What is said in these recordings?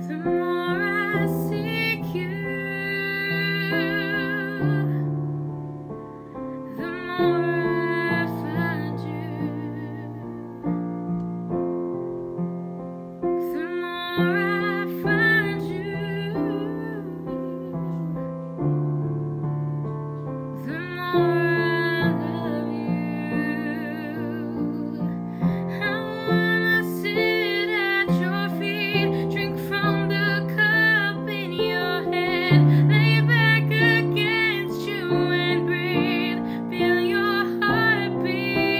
The more I seek you, the more I find you. The more I find you, the more I love you. I wanna sit at your feet, drink from the cup in your hand, lay back against you and breathe, feel your heartbeat.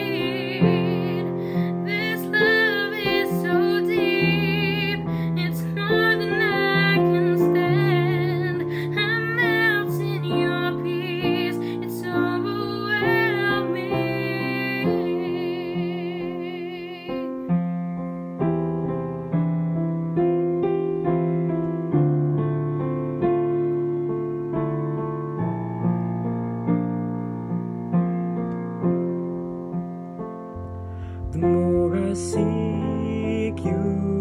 This love is so deep, it's more than I can stand. I melt in your peace, it's overwhelming. The more I seek you,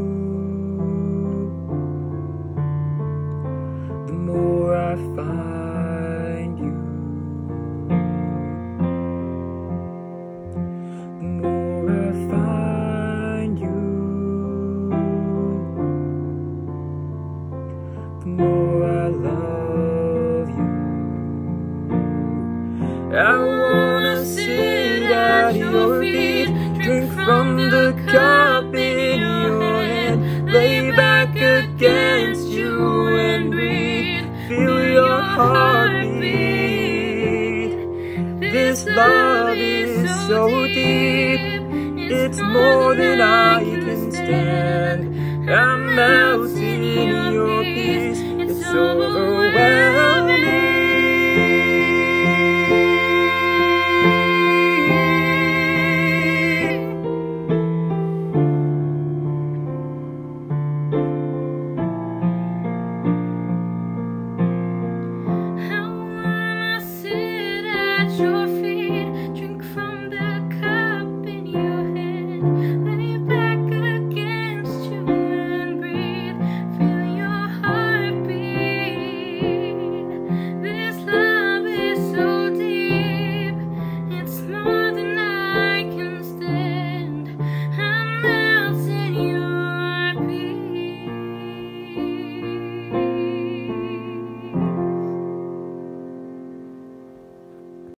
the more I find you. The more I find you, the more I love you. I wanna sit at your feet, drink from the cup in your hand, lay back against you and breathe, feel your heartbeat. This love is so deep, it's more than I can stand. I'm melting in your peace, it's overwhelming.